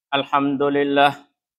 الحمد لله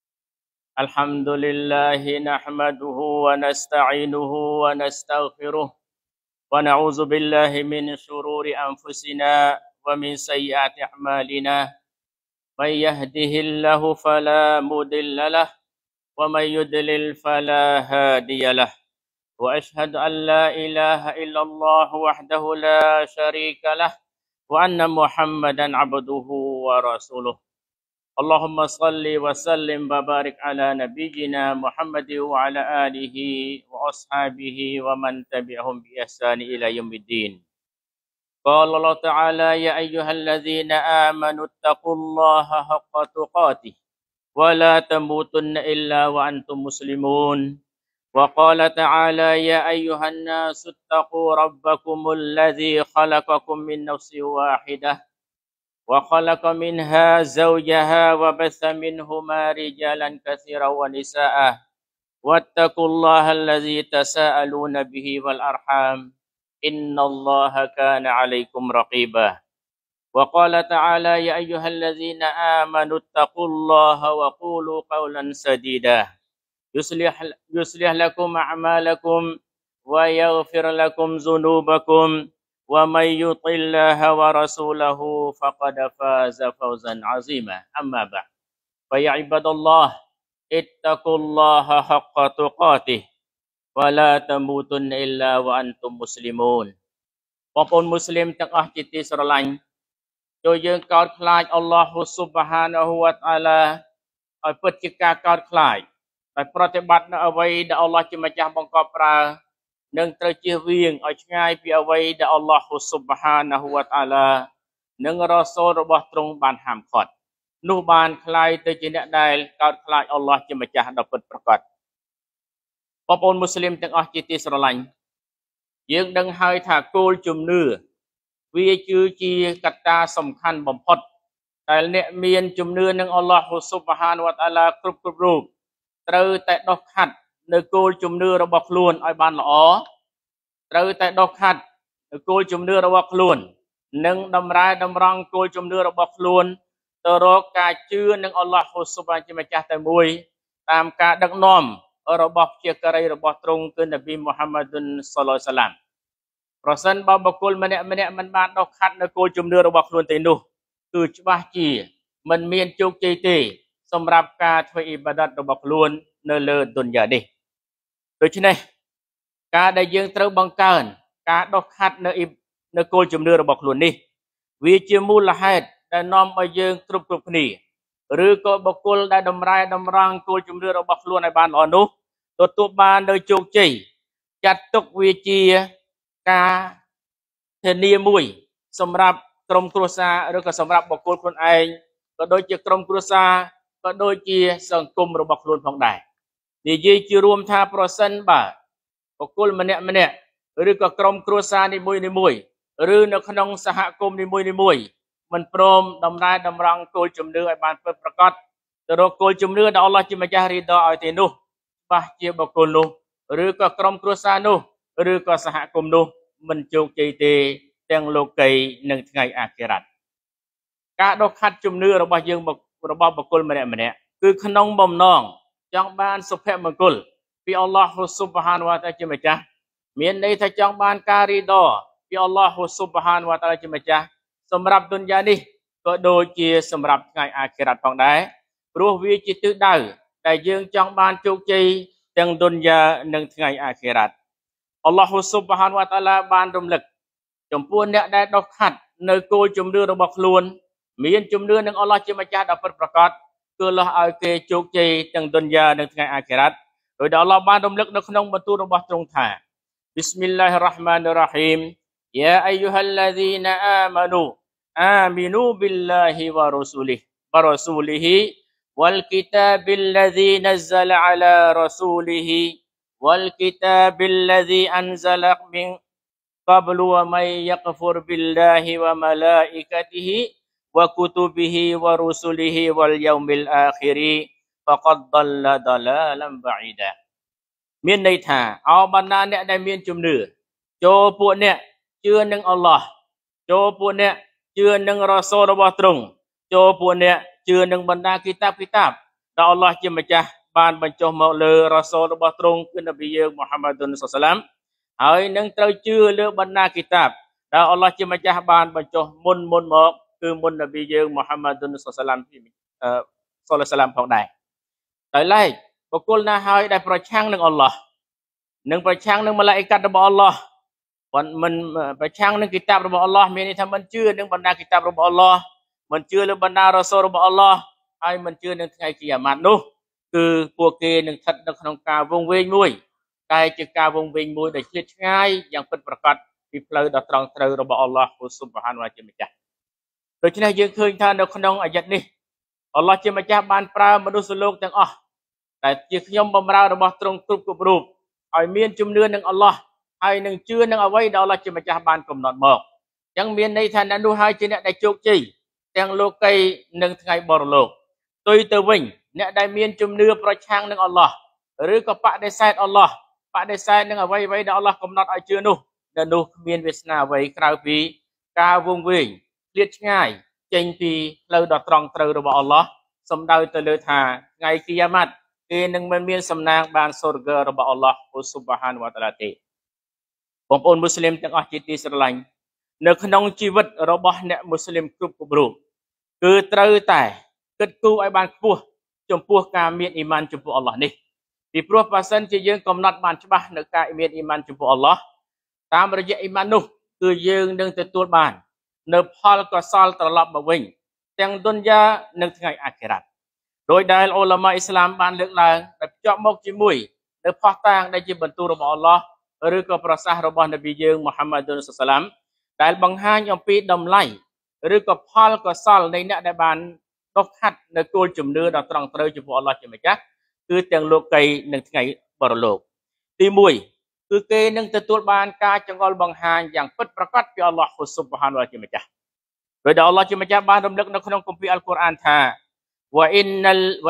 الحمد لله نحمده ونستعينه ونستغفره ونعوذ بالله من شرور أنفسنا ومن سيئات أعمالنا من يهده الله فلا مضل له ومن يضلل فلا هادي له وأشهد أن لا إله إلا الله وحده لا شريك له وأن محمدا عبده ورسوله اللهم صل وسلم وبارك على نبينا محمد وعلى آله وأصحابه ومن تبعهم بإحسان إلى يوم الدين قال الله تعالى يا أيها الذين آمنوا اتقوا الله حق تقاته ولا تموتن إلا وأنتم مسلمون وقال تعالى يا أيها الناس اتقوا ربكم الذي خلقكم من نفس واحدة وخلق منها زوجها وبث منهما رجالا كثيرا ونساء واتقوا الله الذي تساءلون به والأرحام إن الله كان عليكم رقيبا وقال تعالى يا أيها الذين آمنوا اتقوا الله وقولوا قولا سديدا يصلح لكم أعمالكم ويغفر لكم ذنوبكم ومن يطع الله ورسوله فقد فاز فوزا عظيما أما بعد فيا عباد الله اتقوا الله حق تقاته ولا تموتن إلا وأنتم مسلمون បងប្អូនមូស្លីមទាំងអស់ជាទីស្រឡាញ់ចូលយើងកោតខ្លាចអល់ឡោះស៊ុបហានហូវតាឡាឲ្យពិតជាការកោតខ្លាចដោយប្រតិបត្តិនៅអ្វីដែលអល់ឡោះជាម្ចាស់បង្កប់ប្រើនឹងត្រូវជៀសវាងឲ្យឆ្ងាយពីអ្វីដែលអល់ឡោះស៊ុបហានហូវតាឡានិងរ៉ាសូលរបស់ទ្រង់បានហាមឃាត់នោះបានคล้ายទៅជាអ្នកដែលកោតខ្លាចអល់ឡោះជាម្ចាស់ដ៏ពិតប្រាកដបងប្អូនមូស្លីមទាំងអស់ជាទីស្រឡាញ់យើងដឹងហើយថាគោលជំនឿវាគឺជាកត្តាសំខាន់បំផុតដែលអ្នកមានជំនឿនឹងអល់ឡោះស៊ុបហានវតាឡាគ្រប់រូបត្រូវតែដុសខាត់នៅគោលជំនឿរបស់ខ្លួនឲ្យបានល្អត្រូវតែដុសខាត់នៅគោលជំនឿរបស់ខ្លួននិងតម្រែតម្រង់គោលជំនឿរបស់ខ្លួនទៅរកការជឿនឹងអល់ឡោះស៊ុបហានជាម្ចាស់តែមួយតាមការដឹកនាំរបស់ជាការីរបស់ទ្រង់គឺនប៊ីមូហាម៉ាឌុនសល្លឡោះអាឡៃហ៊ីវ៉ាសឡាមប្រសិនបើបុគ្គលម្នាក់មិនបានដុសខាត់នៅគោលជំនឿរបស់ខ្លួនទេនោះគឺច្បាស់ជាមិនមានជោគជ័យទេសម្រាប់ការធ្វើអ៊ីបាដាតរបស់ខ្លួននៅលើឌុនយ៉ានេះដូច្នេះការដែលយើងត្រូវបង្កើនការដុសខាត់នៅគោលជំនឿរបស់ខ្លួននេះវាជាមូលហេតុដែលនាំឲ្យយើងគ្រប់គ្នាឬក៏បុគ្គលដែលតម្រែតម្រង់គោលជំនឿរបស់ខ្លួនឲ្យបានល្អនោះទទួលបាននៅជោគជ័យចាត់ទុកវាជាការធានាមួយសម្រាប់ក្រុមគ្រួសារឬក៏សម្រាប់បុគ្គលខ្លួនឯងក៏ដូចជាក្រុមគ្រួសារក៏ដូចជាសង្គមរបស់ខ្លួនផងដែរនិយាយជារួមថាប្រសិនបើបុគ្គលម្នាក់ឬក៏ក្រុមគ្រួសារនីមួយឬនៅក្នុងសហគមន៍នីមួយមិនព្រមតម្រែតម្រង់គោលជំនឿឲ្យបានពិតប្រាកដទៅរកគោលជំនឿដែលអល់ឡោះជាម្ចាស់រីដឲ្យទេនោះច្បាស់ជាបុគ្គលនោះឬក៏ក្រុមគ្រួសារនោះឬក៏សហគមន៍នោះមិនជោគជ័យទេទាំងលោកីនិងថ្ងៃអាខិរ៉ាត់ការដុសខាត់ជំនឿរបស់យើងរបស់បុគ្គលម្នាក់គឺក្នុងបំណងចង់បានសុភមង្គលពីអល់ឡោះស៊ុបហានវតាឡាជាម្ចាស់មានន័យថាចង់បានការរីដពីអល់ឡោះស៊ុបហានវតាឡាជាម្ចាស់សម្រាប់ឌុនយ៉ានេះក៏ដូចជាសម្រាប់ថ្ងៃអាខិរ៉ាត់ផងដែរព្រោះវាជាទិសដៅដែលយើងចង់បានជោគជ័យទាំងឌុនយ៉ានិងថ្ងៃអាខិរ៉ាត់អល់ឡោះស៊ុបហានវតាឡាបានរំលឹកចំពោះអ្នកដែលដុសខាត់នៅគោលជំនឿរបស់ខ្លួនមានជំនឿនឹងអល់ឡោះជាម្ចាស់ដ៏ពិតប្រាកដគឺអល់ឡោះឲ្យគេជោគជ័យទាំងឌុនយ៉ានិងថ្ងៃអាខិរ៉ាត់ដោយដែលអល់ឡោះបានរំលឹកនៅក្នុងបន្ទូលរបស់ទ្រង់ថាប៊ីស្មិលឡាហ៊ីររ៉ាហ្មានីររ៉ាហ៊ីមយ៉ាអៃយូហាល់ឡាហ្ស៊ីណាអាម៉ានូអាមីនូប៊ីលឡាហ៊ីវ៉ារ៉ូស៊ូលីហ៊ីوالكتاب الذي نزل على رسوله والكتاب الذي أنزل من قبل ومن يكفر بالله وملائكته وكتبه ورسله واليوم الآخر فقد ضل ضلالا بعيدا មានន័យថាអោបណ្ណាអ្នកដែលមានជំនឿចូលពួកអ្នកជឿនឹងអល់ឡោះចូលពួកអ្នកជឿនឹងរ៉ាសូលរបស់ទ្រង់ចូលពួកអ្នកជឿនឹងបណ្ដាគីតាបដែលអល់ឡោះជាម្ចាស់បានបញ្ចុះមកលើរ៉ាសូលរបស់ទ្រង់គឺនប៊ីយើងមូហាម៉ាឌុនសល្លឡាមហើយនឹងត្រូវជឿលើបណ្ដាគីតាបដែលអល់ឡោះជាម្ចាស់បានបញ្ចុះមុនមកគឺមុននប៊ីយើងមូហាម៉ាឌុនសល្លឡាមផងដែរដោយឡែកបុគ្គលណាហើយដែលប្រឆាំងនឹងអល់ឡោះនិងប្រឆាំងនឹងម៉ាឡាអ៊ីកាត់របស់អល់ឡោះមិនប្រឆាំងនឹងគីតាបរបស់អល់ឡោះមានន័យថាមិនជឿនឹងបណ្ដាគីតាបរបស់អល់ឡោះមិនជឿលើបណ្ដារ៉ាសូលរបស់អល់ឡោះហើយមិនជឿនឹងថ្ងៃគីយ៉ាម៉ាត់នោះគឺពួកគេនឹងស្ថិតនៅក្នុងការវង្វេងមួយតែជាការវង្វេងមួយដែលឆ្លៀតឆ្ងាយយ៉ាងពិតប្រាកដពីផ្លូវដ៏ត្រង់ត្រូវរបស់អល់ឡោះស៊ុបហានវតាអាឡាជាម្ចាស់ដូច្នេះយើងឃើញថានៅក្នុងអាយ៉ាត់នេះអល់ឡោះជាម្ចាស់បានប្រើមនុស្សលោកទាំងអស់ដែលជាខ្ញុំបម្រើរបស់ទ្រង់គ្រប់រូបឲ្យមានជំនឿនឹងអល់ឡោះហើយនឹងជឿនឹងអ្វីដែលអល់ឡោះជាម្ចាស់បានកំណត់មកអញ្ចឹងមានន័យថាអ្នកនោះហើយជាអ្នកដែលជោគជ័យទាំងលោកីនិងថ្ងៃបរលោកផ្ទុយទៅវិញអ្នកដែលមានជំនឿប្រឆាំងនឹងអល់ឡោះឬក៏បដិសេធអល់ឡោះបដិសេធនឹងអ្វីដែលអល់ឡោះកំណត់ឲ្យជឿនោះដែលនោះគ្មានវាសនាអ្វីក្រៅពីការវង្វេងឃ្លាតឆ្ងាយចេញពីផ្លូវដ៏ត្រង់ត្រូវរបស់អល់ឡោះសំដៅទៅលើថាថ្ងៃគីយ៉ាម៉ាត់គេនឹងមិនមានសំណាងបានសូរហ្គើរបស់អល់ឡោះស៊ុបហានវតាអាឡាទេបងប្អូនមូស្លីមទាំងអស់ជាទីស្រឡាញ់នៅក្នុងជីវិតរបស់អ្នកមូស្លីមគ្រប់រូបគឺត្រូវតែគិតគូរឲ្យបានខ្ពស់ចំពោះការមានអ៊ីម៉ានចំពោះអល់ឡោះនេះពីព្រោះបើសិនជាយើងកំណត់បានច្បាស់នៅការមានអ៊ីម៉ានចំពោះអល់ឡោះតាមរយៈអ៊ីម៉ាននោះគឺយើងនឹងទទួលបាននៅផលកុសលត្រឡប់មកវិញទាំងឌុនយ៉ានិងថ្ងៃអាខិរ៉ាត់ដោយដែលអ៊ូឡាម៉ាអ៊ីស្លាមបានលើកឡើងដែលភ្ជាប់មកជាមួយនៅផុសតាងដែលជាបន្ទូលរបស់អល់ឡោះឬក៏ប្រសាសន៍របស់នប៊ីយើងមូហាម៉ាឌុនសល្លឡាមដែលបង្ហាញអំពីតម្លៃឬក៏ផលកុសលនៃអ្នកដែលបានដុសខាត់នៅគោលជំនឿដ៏ត្រង់ត្រូវចំពោះអល់ឡោះជាម្ចាស់គឺទាំងលោកីនិងថ្ងៃបរលោកទី1គឺគេនឹងទទួលបានការចង្អុលបង្ហាញយ៉ាងពិតប្រាកដពីអល់ឡោះស៊ុបហានវតាអាឡាជាម្ចាស់ដោយដែលអល់ឡោះជាម្ចាស់បានរំលឹកនៅក្នុងគម្ពីរអល់កុរអានថាوإن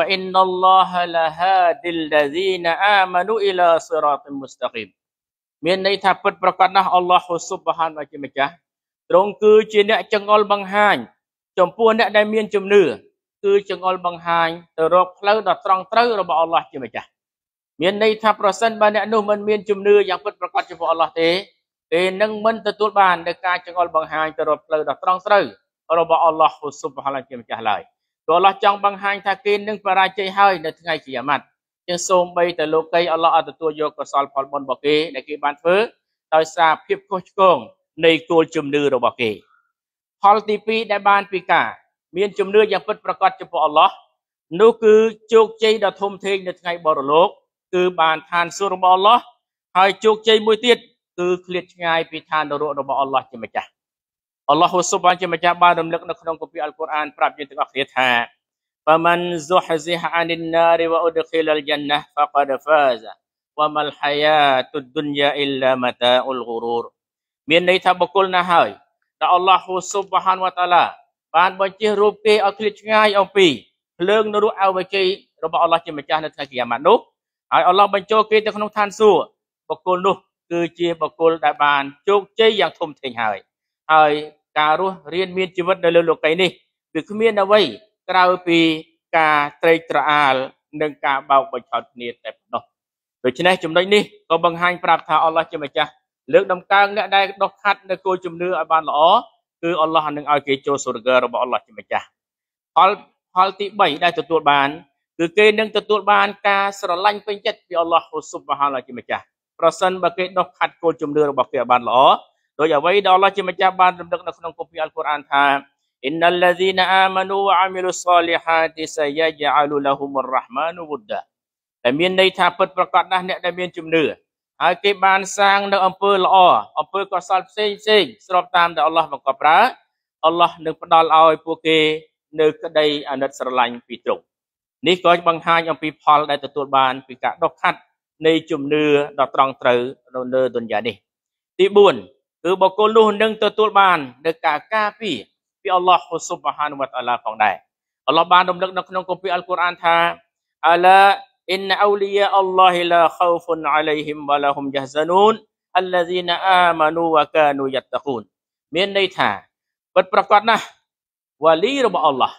الله لهادي الذين آمنوا إلى صراط مستقيم មានន័យថាពិតប្រាកដណាស់អល់ឡោះស៊ុបហានវតាអាឡាជាម្ចាស់ទ្រង់គឺជាអ្នកចង្អុលបង្ហាញចំពោះអ្នកដែលមានជំនឿគឺចង្អុលបង្ហាញទៅរកផ្លូវដ៏ត្រង់ត្រូវរបស់អល់ឡោះជាម្ចាស់មានន័យថាប្រសិនបើអ្នកនោះមិនមានជំនឿយ៉ាងពិតប្រាកដចំពោះអល់ឡោះទេគេនឹងមិនទទួលបាននៅការចង្អុលបង្ហាញទៅរកផ្លូវដ៏ត្រង់ត្រូវរបស់អល់ឡោះស៊ុបហានវតាអាឡាជាម្ចាស់ឡើយព្រោះអល់ឡោះចង់បង្ហាញថាគេនឹងបរាជ័យហើយនៅថ្ងៃគីយ៉ាម៉ាត់ជាសូម្បីតែលោកីអល់ឡោះអត់ទទួលយកកុសលផលបុណ្យរបស់គេដែលគេបានធ្វើដោយសារភាពខុសឆ្គងនៃគោលជំនឿរបស់គេផលទី2ដែលបានពីការមានជំនឿយ៉ាងពិតប្រាកដចំពោះអល់ឡោះនោះគឺជោគជ័យដ៏ធំធេងនៅថ្ងៃបរលោកគឺបានឋានសួគ៌របស់អល់ឡោះហើយជោគជ័យមួយទៀតគឺឃ្លាតឆ្ងាយពីឋាននរករបស់អល់ឡោះជាម្ចាស់អល់ឡោះស៊ុបហានជាម្ចាស់បានរំលឹកនៅក្នុងគម្ពីរអល់កុរអានប្រាប់យើងទាំងអស់គ្នាថា فمن زحزح عن النار وأدخل الجنة فقد فاز وما الحياة الدنيا إلا متاع الغرور មានន័យថាបុគ្គលណាហើយដែលអល់ឡោះស៊ុបហានវតាអាឡាបានបញ្ជិះរូបគេឲ្យឃ្លាតឆ្ងាយអំពីភ្លើងនរកអវជ័យរបស់អល់ឡោះជាម្ចាស់នៅថ្ងៃគីយ៉ាម៉ាត់នោះហើយអល់ឡោះបញ្ចូលគេទៅក្នុងឋានសួគ៌បុគ្គលនោះគឺជាបុគ្គលដែលបានជោគជ័យយ៉ាងធំធេងហើយការរស់រៀនមានជីវិតនៅលើលោកីនេះគឺគ្មានអ្វីក្រៅពីការត្រេកត្រអាលនិងការបោកបញ្ឆោតគ្នាតែប៉ុណ្ណោះដូច្នេះចំណុចនេះក៏បង្ហាញប្រាប់ថាអល់ឡោះជាម្ចាស់លើកដំកើងអ្នកដែលដុសខាត់នៅគោលជំនឿឲ្យបានល្អគឺអល់ឡោះនឹងឲ្យគេចូលសូរហ្គើរបស់អល់ឡោះជាម្ចាស់ផលទី3ដែលទទួលបានគឺគេនឹងទទួលបានការស្រឡាញ់ពេញចិត្តពីអល់ឡោះស៊ុបហានវតាអាឡាជាម្ចាស់ប្រសិនបើគេដុសខាត់គោលជំនឿរបស់គេឲ្យបានល្អដោយអ្វីដែលអល់ឡោះជាម្ចាស់បានរំលឹកនៅក្នុងគម្ពីរអល់កុរអានថា Innal ladzina amanu wa 'amilus solihati sayaj'alu lahumur rahmanu wudda តែមានន័យថាពិតប្រាកដណាស់អ្នកដែលមានជំនឿហើយគេបានសាងនៅអំពើល្អអំពើកុសលផ្សេងស្របតាមដែលអល់ឡោះបង្កប់ប្រើអល់ឡោះនឹងផ្ដល់ឲ្យពួកគេនៅក្តីអាណិតស្រឡាញ់ពីទ្រង់នេះក៏បង្ហាញអំពីផលដែលទទួលបានពីការដុសខាត់នៃជំនឿដ៏ត្រង់ត្រូវនៅឌុនយ៉ានេះទី4គឺបុគ្គលនោះនឹងទទួលបាននៅការការពារពីអល់ឡោះស៊ុបហានវតាអាឡាផងដែរអល់ឡោះបានរំលឹកនៅក្នុងគម្ពីរអល់កុរអានថាអាឡាអ៊ីនអោលីយ៉ាអល់ឡោះឡាខោហ្វុនអាឡៃហ៊ីមវ៉ាឡាហ៊ុមយះហ្សានូនអល្លាស៊ីណាអាម៉ានូវ៉ាកានូយ៉ាត់តាគូនមានន័យថាពិតប្រាកដណាស់វ៉ាលីរបស់អល់ឡោះ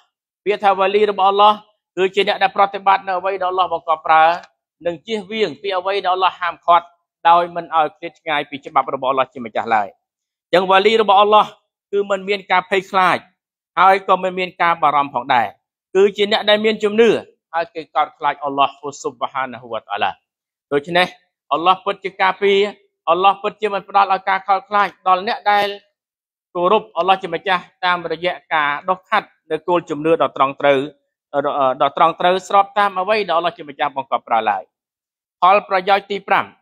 ពាក្យថាវ៉ាលីរបស់អល់ឡោះគឺជាអ្នកដែលប្រតិបត្តិនៅអ្វីដែលអល់ឡោះបង្កប់ប្រើនិងជៀសវាងពីអ្វីដែលអល់ឡោះហាមឃាត់ដោយមិនឲ្យឃ្លាតឆ្ងាយពីច្បាប់របស់អល់ឡោះជាម្ចាស់ឡើយចឹងវ៉ាលីរបស់អល់ឡោះគឺមិនមានការភ័យខ្លាចហើយក៏មិនមានការបារម្ភផងដែរគឺជាអ្នកដែលមានជំនឿហើយគេកោតខ្លាចអល់ឡោះស៊ុបហានហូវតាអាឡាដូច្នេះអល់ឡោះពិតជាការពារអល់ឡោះពិតជាមិនផ្ដល់ឲ្យការខកខ្លាចដល់អ្នកដែលគោរពអល់ឡោះជាម្ចាស់តាមរយៈការដុសខាត់នៅគោលជំនឿដ៏ត្រង់ត្រូវស្របតាមអ្វីដែលអល់ឡោះជាម្ចាស់បង្កប់ប្រើឡើយផលប្រយោជន៍ទី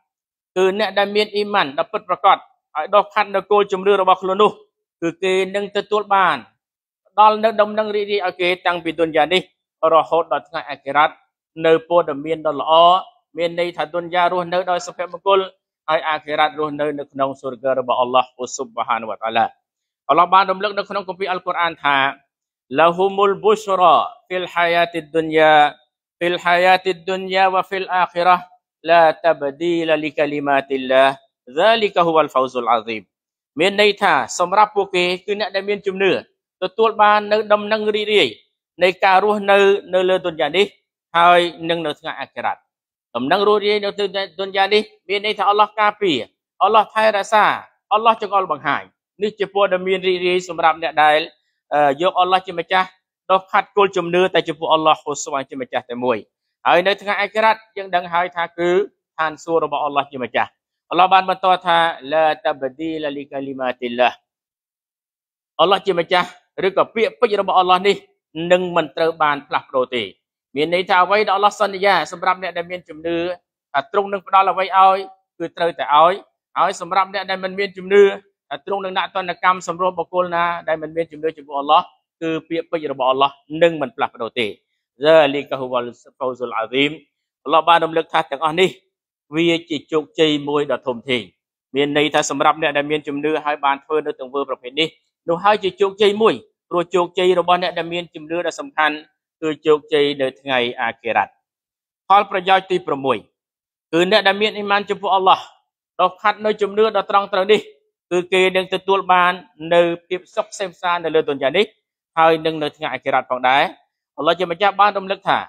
5គឺអ្នកដែលមានអ៊ីម៉ានដ៏ពិតប្រាកដឲ្យដុសខាត់នៅគោលជំនឿរបស់ខ្លួននោះគឺគេនឹងទទួលបានដល់នៅដំណឹងរីករាយឲ្យគេតាំងពីទុនយ៉ានេះរហូតដល់ថ្ងៃអាខិរ៉ាត់នៅព័ត៌មានដ៏ល្អមានន័យថាទុនយ៉ារស់នៅដោយសុភមង្គលហើយអាខិរ៉ាត់រស់នៅក្នុងសុរហ្គារបស់អល់ឡោះស៊ុបហានវតាអាឡាអល់ឡោះបានរំលឹកនៅក្នុងគម្ពីរអល់កុរអានថាលហ៊ុមុលបុស្រ៉ាហ្វីលហាយ៉ាតិឌឌុនយ៉ាវ៉ាហ្វីលអាខិរ៉ាឡាតបឌីលលីកាលីម៉ាតិលឡាذلك هو الفوز العظيم មានន័យថាសម្រាប់ពួកគេគឺអ្នកដែលមានជំនឿទទួលបាននៅដំណឹងរីករាយនៃការរស់នៅលើទុនយ៉ានេះហើយនឹងនៅថ្ងៃអាខិរ៉ាត់ដំណឹងរស់រាយនៅទុនយ៉ានេះមានន័យថាអល់ឡោះការពារអល់ឡោះថែរក្សាអល់ឡោះចង្អុលបង្ហាញនេះជាព័ត៌មានរីករាយសម្រាប់អ្នកដែលយកអល់ឡោះជាម្ចាស់ដុសខាត់គោលជំនឿតែចំពោះអល់ឡោះហ៊ូស៊ុបហានជាម្ចាស់តែមួយហើយនៅថ្ងៃអាខិរ៉ាត់យើងដឹងហើយថាគឺឋានសួគ៌របស់អល់ឡោះជាម្ចាស់អល់ឡោះបានបន្តថាឡាតបឌីលលីកាលីម៉ាតិលឡាអល់ឡោះជាម្ចាស់ឬក៏ពាក្យពេចន៍របស់អល់ឡោះនេះនឹងមិនត្រូវបានផ្លាស់ប្ដូរទេមានន័យថាអ្វីដែលអល់ឡោះសន្យាសម្រាប់អ្នកដែលមានជំនឿថាទ្រង់នឹងផ្ដល់អ្វីឲ្យគឺត្រូវតែឲ្យហើយសម្រាប់អ្នកដែលមិនមានជំនឿថាទ្រង់នឹងដាក់ទណ្ឌកម្មសម្រួលបុគ្គលណាដែលមិនមានជំនឿចំពោះអល់ឡោះគឺពាក្យពេចន៍របស់អល់ឡោះនឹងមិនផ្លាស់ប្ដូរទេذلك هو الفوز العظيم អល់ឡោះបានរំលឹកថាទាំងអស់នេះវាជាជោគជ័យមួយដ៏ធំធេងមានន័យថាសម្រាប់អ្នកដែលមានជំនឿហើយបានធ្វើនៅទង្វើប្រភេទនេះនោះហើយជាជោគជ័យមួយព្រោះជោគជ័យរបស់អ្នកដែលមានជំនឿដ៏សំខាន់គឺជោគជ័យនៅថ្ងៃអាខិរ៉ាត់ផលប្រយោជន៍ទី6គឺអ្នកដែលមានអ៊ីម៉ានចំពោះអល់ឡោះដុសខាត់នៅជំនឿដ៏ត្រង់ត្រូវនេះគឺគេនឹងទទួលបាននៅភាពសុខសេមសាននៅលើទុនយ៉ានេះហើយនឹងនៅថ្ងៃអាខិរ៉ាត់ផងដែរអល់ឡោះជាម្ចាស់បានរំលឹកថា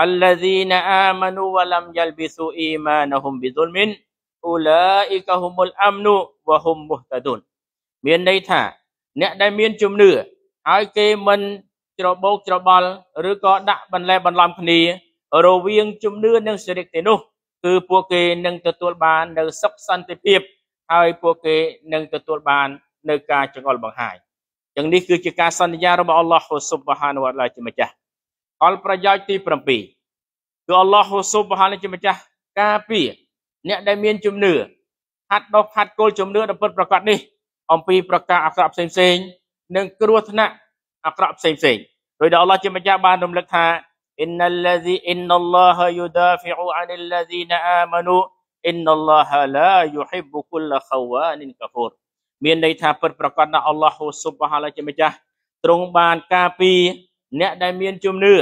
الذين آمنوا ولم يلبسوا إيمانهم بظلم أولئك هم الأمن وهم مهتدون មានន័យថាអ្នកដែលមានជំនឿហើយគេមិនច្របូកច្របល់ឬក៏ដាក់បន្លែបន្លំគ្នារវាងជំនឿនិងសិរិកទេនោះគឺពួកគេនឹងទទួលបាននៅសុខសន្តិភាពហើយពួកគេនឹងទទួលបាននៅការចង្អុលបង្ហាញចឹងនេះគឺជាការសន្យារបស់អល់ឡោះស៊ុបហានវតាអាឡាជាម្ចាស់ផលប្រយោជន៍ទី7គឺអល់ឡោះស៊ុបហានជាម្ចាស់ការពារអ្នកដែលមានជំនឿហាត់ដុសខាត់គោលជំនឿដ៏ពិតប្រាកដនេះអំពីប្រការអាក្រក់ផ្សេងៗនិងគ្រោះថ្នាក់អាក្រក់ផ្សេងៗដោយដែលអល់ឡោះជាម្ចាស់បានរំលឹកថាអ៊ីនណល់ឡោះយុដាហ្វីអ៊ូអានិលឡាស៊ីណាអាម៉ានូអ៊ីនណល់ឡោះឡាយូហ៊ីប៊ុគុលខវ៉ានិនកាហ្វូរមានន័យថាពិតប្រាកដណាស់អល់ឡោះស៊ុបហានជាម្ចាស់ទ្រង់បានការពារអ្នកដែលមានជំនឿ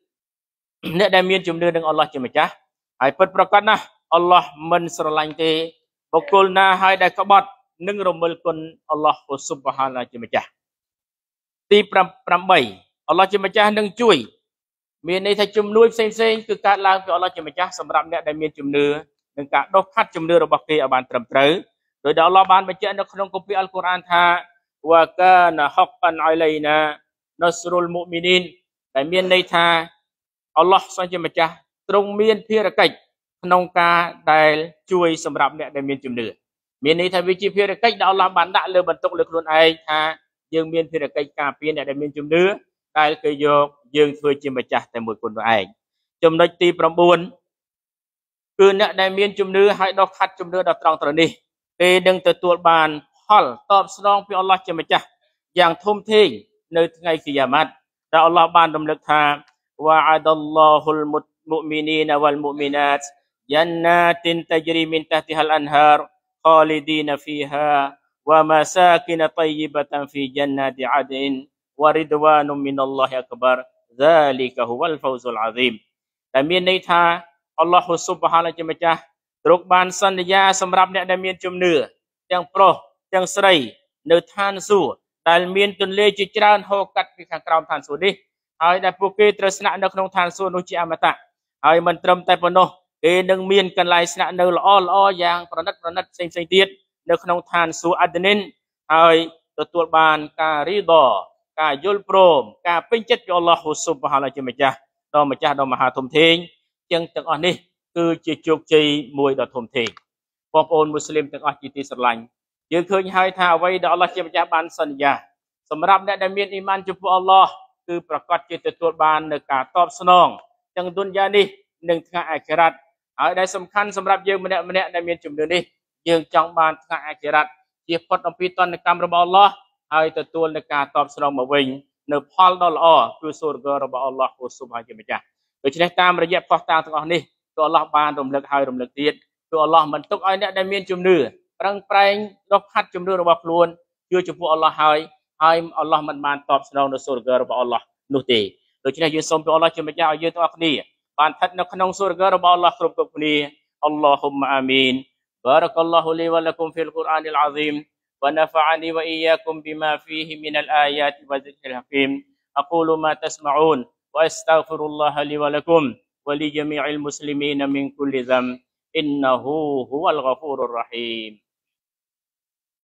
នឹងអល់ឡោះជាម្ចាស់ហើយពិតប្រាកដណាស់អល់ឡោះមិនស្រឡាញ់ទេបុគ្គលណាហើយដែលក្បត់នឹងរមិលគុណអល់ឡោះស៊ុបហានជាម្ចាស់ទី8អល់ឡោះជាម្ចាស់នឹងជួយមានន័យថាជំនួយផ្សេងៗគឺកើតឡើងពីអល់ឡោះជាម្ចាស់សម្រាប់អ្នកដែលមានជំនឿនឹងការដុសខាត់ជំនឿរបស់គេឲ្យបានត្រឹមត្រូវដោយដែលអល់ឡោះបានបញ្ជាក់នៅក្នុងគម្ពីរអល់កុរអានថាវ៉ាកាណាហកអាឡៃណានស្រុលមុមីនីនដែលមានន័យថាអល់ឡោះសូមជាម្ចាស់ទ្រង់មានភារកិច្ចក្នុងការដែលជួយសម្រាប់អ្នកដែលមានជំនឿមានន័យថាវាជាភារកិច្ចដែលអល់ឡោះបានដាក់លើបន្ទុកលើខ្លួនឯងថាយើងមានភារកិច្ចការពារអ្នកដែលមានជំនឿដែលគេយកយើងធ្វើជាម្ចាស់តែមួយខ្លួនឯងចំណុចទី9គឺអ្នកដែលមានជំនឿហើយដុសខាត់ជំនឿដ៏ត្រង់ត្រូវនេះគេនឹងទទួលបានផលតបស្នងពីអល់ឡោះជាម្ចាស់យ៉ាងធំធេងនៅថ្ងៃគីយ៉ាម៉ាត់ដែលអល់ឡោះបានរំលឹកថាវ៉ាអាដលឡោហ៊ុលមុមីនីនវ៉លមុមីណាតយ៉ានណាទិនតជ្រីមីនតះទីហលអានហារខាលីឌីនហ្វីហាវ៉ាម៉ាសាគិនតយបតាហ្វីជណាតអាដិនវ៉ារិដវ៉ានុមីនអល់ឡោះអក្បារ ذلك هو الفوز العظيم តែមានន័យថាអល់ឡោះស៊ុបហានជាម្ចាស់ទ្រង់បានសន្យាសម្រាប់អ្នកដែលមានជំនឿទាំងប្រុសទាំងស្រីនៅឋានសួគ៌ដែលមានទន្លេជាច្រើនហូរកាត់ពីខាងក្រោមឋានសួគ៌នេះហើយដែលពួកគេត្រូវស្នាក់នៅក្នុងឋានសួគ៌នោះជាអមតៈហើយមិនត្រឹមតែប៉ុណ្ណោះគេនឹងមានកន្លែងស្នាក់នៅល្អល្អយ៉ាងប្រណិតផ្សេងទៀតនៅក្នុងឋានសួគ៌អាដនីនហើយទទួលបានការរីដការយល់ព្រមការពេញចិត្តពីអល់ឡោះស៊ុបហានជាម្ចាស់ដ៏មហាធំធេងចឹងទាំងអស់នេះគឺជាជោគជ័យមួយដ៏ធំធេងបងប្អូនមូស្លីមទាំងអស់ជាទីស្រឡាញ់យើងឃើញហើយថាអ្វីដែលអល់ឡោះជាម្ចាស់បានសន្យាសម្រាប់អ្នកដែលមានអ៊ីម៉ានចំពោះអល់ឡោះគឺប្រកាសជាទទួលបាននូវការតបស្នងទាំងឌុនយ៉ានេះនិងថ្ងៃអាខិរ៉ាត់ហើយដែលសំខាន់សម្រាប់យើងម្នាក់ដែលមានជំនឿនេះយើងចង់បានថ្ងៃអាខិរ៉ាត់ជាផុតអំពីតនកម្មរបស់អល់ឡោះហើយទទួលនូវការតបស្នងមកវិញនៅផលដ៏ល្អគឺសូរហ្គររបស់អល់ឡោះស៊ុបហានជាម្ចាស់ដូច្នេះតាមរយៈផុសតាងទាំងអស់នេះគឺអល់ឡោះបានរំលឹកហើយរំលឹកទៀតគឺអល់ឡោះមិនទុកឲ្យអ្នកដែលមានជំនឿប្រឹងប្រែងរកខាត់ជំនឿរបស់ខ្លួនជឿចំពោះអល់ឡោះហើយអល់ឡោះមិនបានតបស្នងនៅសូរហ្គររបស់អល់ឡោះនោះទេដូច្នេះយើងសូមពីអល់ឡោះជាម្ចាស់ឲ្យយើងទាំងអស់គ្នាបានស្ថិតនៅក្នុងសូរហ្គររបស់អល់ឡោះគ្រប់គ្នាអល់ឡោហ៊ុមអាមីន بارك الله لي ولكم في القرآن العظيم ونفعني وإياكم بما فيه من الآيات والذكر الحكيم أقول ما تسمعون وأستغفر الله لي ولكم ولجميع المسلمين من كل ذنب إنه هو الغفور الرحيم